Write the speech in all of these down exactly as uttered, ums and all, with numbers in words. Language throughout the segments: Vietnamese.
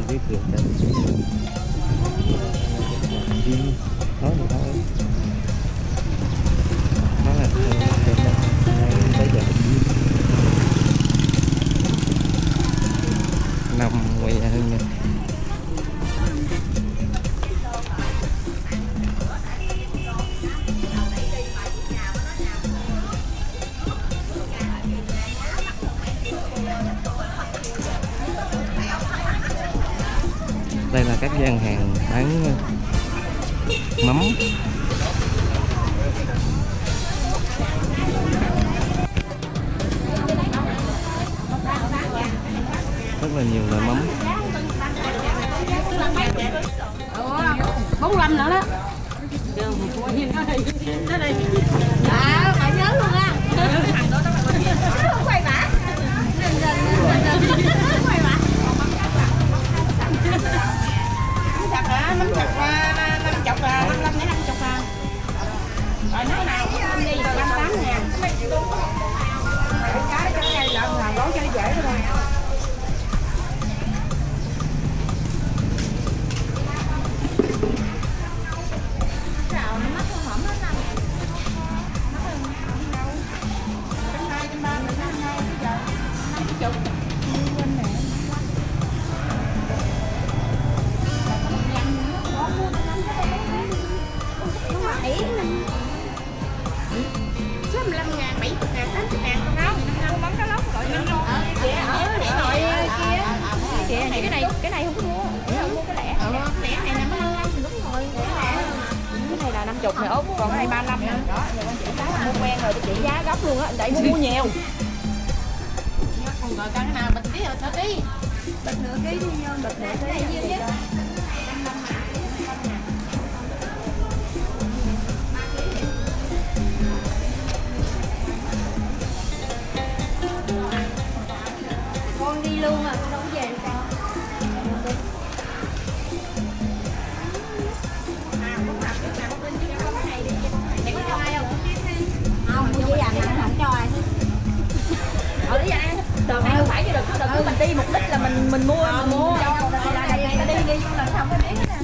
biết được đấy. Đi nói gì thôi. Nó là được đây bây giờ nằm ngoài hơn nè. Đây là các gian hàng bán mắm. Rất là nhiều loại mắm. bốn mươi lăm nữa đó. À, phải nhớ luôn á. Quay bả. Quay bả. Chặt hả? Mắm chặt năm chục là năm mươi lăm đến năm mươi à. Rồi nói nào cũng đi rồi năm tám ngàn. Cái trong đây là làm gói cho nó dễ thôi. Cái này cái này không có mua, không mua cái lẻ. Ờ, lẻ này năm mươi lăm đúng rồi. Cái này là năm mươi này ốp, còn cái này ba mươi lăm nữa. Đó, giờ con chị giá mua quen rồi, chị giá gốc luôn á, đẩy mua nhiều. Còn rồi cái nào bịch tí rồi sao tí? Bịch nửa ký đi nha, bịch nửa ký gì chứ. Con đi luôn à, con đâu có về sao? Không, chỉ là không cho ai hết. Ở lý anh, đợt này không phải chứ đợt đợt ừ. Mình đi mục đích là mình mình mua à, mình mua. Là đợt này đi đi lần sau mới biết nè.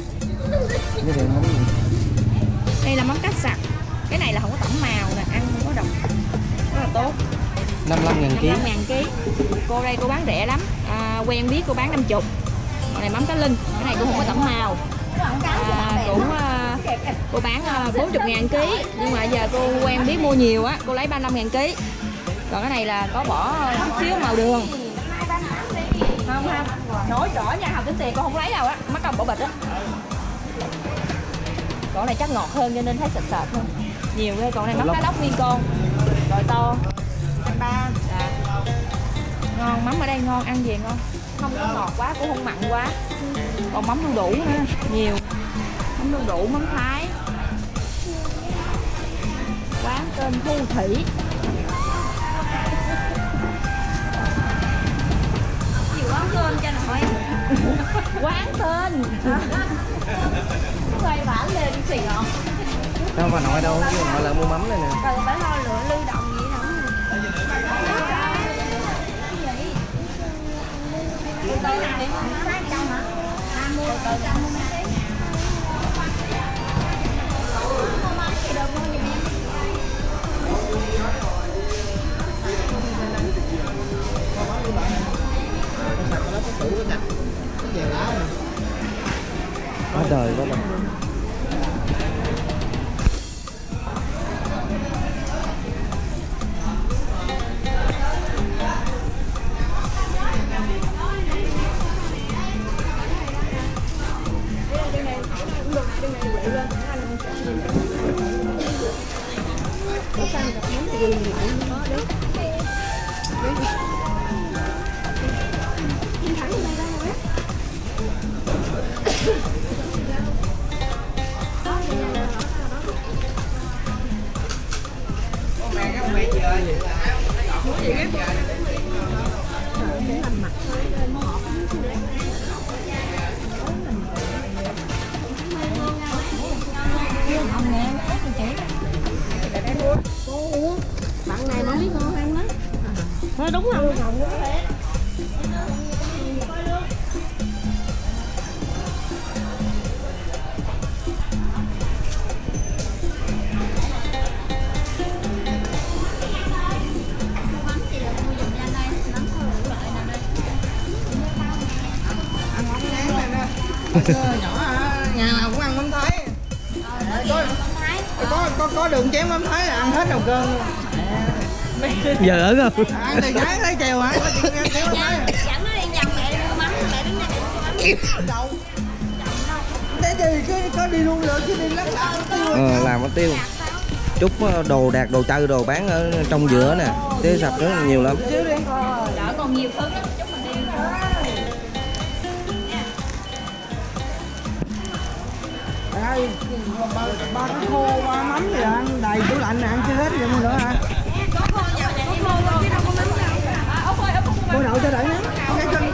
Đây là mắm cá sặc. Cái này là không có tẩm màu nè, ăn không có độc. Rất là tốt. năm mươi lăm ngàn ký. năm mươi lăm ngàn ký. Cô đây cô bán rẻ lắm. À, quen biết cô bán năm mươi. Còn này mắm cá linh, cái này cũng không có tẩm màu. À, cũng uh, cô bán uh, bốn mươi ngàn ký, nhưng mà giờ cô quen biết mua nhiều á, cô lấy ba mươi lăm ngàn ký. Còn cái này là có bỏ chút xíu màu đường. Không không, nói rõ nha, Hồng tính tiền con không lấy đâu á, mất công bỏ bịch á. Còn này chắc ngọt hơn cho nên thấy sệt sệt hơn. Nhiều đây, còn này mắm cá lóc nguyên con, rồi to. Ba. Dạ. Ngon, mắm ở đây ngon, ăn về ngon. Không có ngọt quá, cũng không mặn quá. Còn mắm đu đủ nữa, nhiều. Mắm đu đủ, mắm Thái. Quán tên Thu Thủy. Gì quán tên cho nội. Quán tên. Quay bản lên xì ngọt. Đâu bà nội đâu, chứ nội là mua mắm đây nè. Rồi phải lo lựa lưu động gì nữa. Cái này hai trăm hả? Mua từ trăm mua tí. Quá trời quá trời. Bạn này mà biết ngon ăn lắm. Thôi đúng không? Nhỏ à, nhà nào cũng ăn mắm Thái. Có có có, có đường chém mắm Thái là ăn hết đầu cơm luôn. Giờ ở không? À, ăn từ sáng tới chiều hả? Có chuyện ăn chém mắm Thái. Dẫn nó đi vòng mẹ mắm, mẹ đứng đây mắm. Đâu? Thế thì cứ có đi luôn được chứ đi lắc lắc tiêu. Ờ, làm cái tiêu. Chút đồ đạc, đồ chơi, đồ bán ở trong giữa nè. Tiêu sạch rất là nhiều lắm. Đỡ còn nhiều thứ lắm, chút mình đi. Đây, ba, ba cái khô ba mắm gì ăn đầy tủ lạnh này ăn chưa hết vậy nữa hả? Có khô dầu này, có khô chứ đâu có mắm đâu. À, ốc ơi, ốc ốc Cô đậu cho đẩy nè. Cái chân.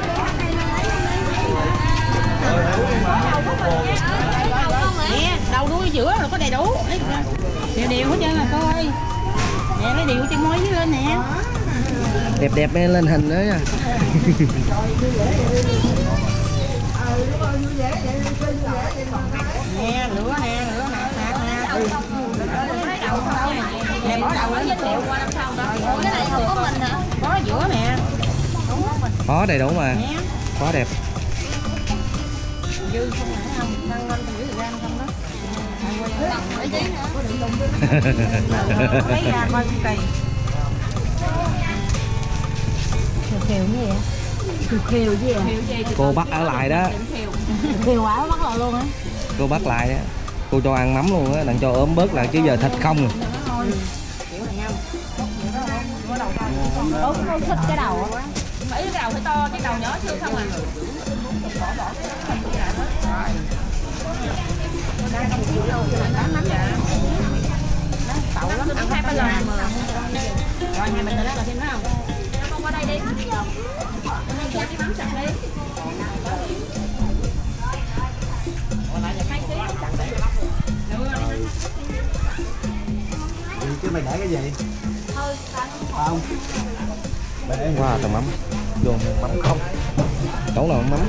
Nè, đầu đuôi giữa là có đầy đủ. Đều đều hết trơn là cô ơi. Nè, lấy đều chân mối dưới lên nè. Đẹp đẹp lên hình nữa nha. Nè, lửa nè, lửa nè, nè, nè. Nè, bỏ đầu lấy dinh liệu qua năm sau đó. Ủa, cái này không có mình hả? Có giữa nè. Có đầy đủ mà. Có đẹp. Dư không hả không? Năng năm trăm rưỡi gram không đó. Lấy giấy nữa. Lấy ra coi kỳ. Khều như vậy. Khều gì à? Cô bắt ở lại đó. Khều quả bắt lại luôn á. Cô bắt lại á. Cô cho ăn mắm luôn á, đặng cho ốm bớt lại chứ giờ thịt không. Ốm không thích cái đầu á. Mấy cái đầu phải to, cái đầu nhỏ chưa không à. Tậu lắm, ăn hai ba lần mà. Rồi nhà mình là thêm không? Không qua đây đi. Hôm nay cái mắm sạch đi. Chứ mày để cái gì? Không. Wow, tầng mắm. Vô mắm không. Chỗ nào mắm.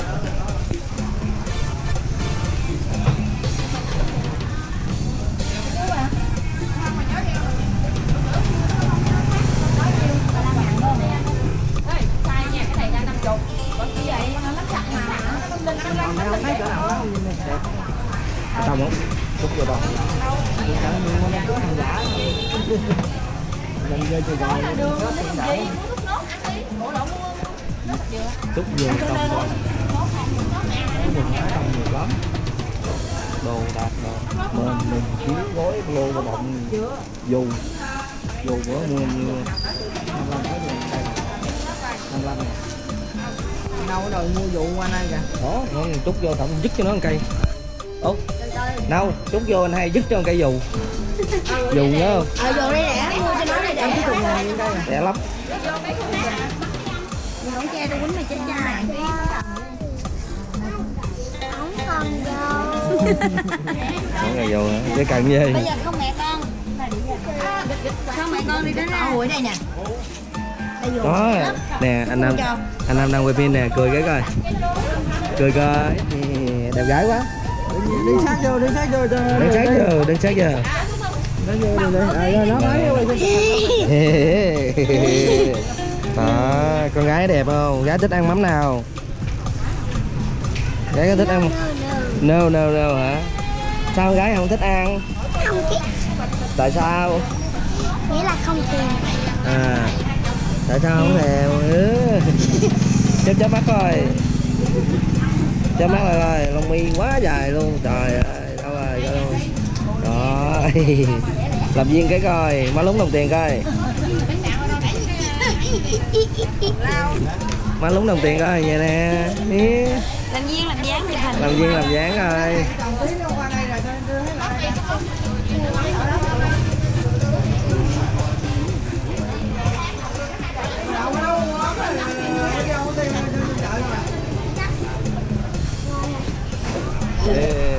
Xong không? Chút vô đâu? Chút vô xong rồi. Mình ở trong nhiều lắm. Đồ đạc đồ. Mình mình chiếu gói lô và bọng dù. Dù bữa mua như năm mươi lăm cái gì đây. năm mươi lăm này. Đâu rồi mua vụ qua đây kìa. Đó, chút vô tổng dứt cho nó một cây. Ủa? Đâu, chút vô anh hay dứt cho một cây dù. Dù nhớ không? Ờ, dù đây nè, mua cho nó đây Em nè. cái thùng này đây. Rẻ lắm. Không che tôi quýnh mày chết cha mày. Không còn đâu. Mỗi ngày vô hả? Cái cần gì? Bây giờ không mẹ con. Không mẹ con đi đến hồi đây nè. Đó, nè anh Nam, anh Nam đang quay phim nè, cười cái coi. Cười coi. Đẹp gái quá. Đi sát vô, đi sát vô. Đứng sát giờ, đứng sát giờ. Nó vô rồi đây. À, nó nói Đó, con gái đẹp không? Gái thích ăn mắm nào? Gái có thích ăn? No, no, no hả? Sao con gái không thích ăn? Không thích. Tại sao? Nghĩa là không thèm. À, tại sao không thèm? Ừ. Chớp chớp mắt coi. Chớp mắt lại coi, lông mi quá dài luôn. Trời ơi, đâu rồi, coi luôn. Đó. Làm viên cái coi, má lúng đồng tiền coi. Má lúng đồng tiền coi, vậy nè. Làm viên làm dáng chụp hình. Làm viên làm dáng coi. Yeah.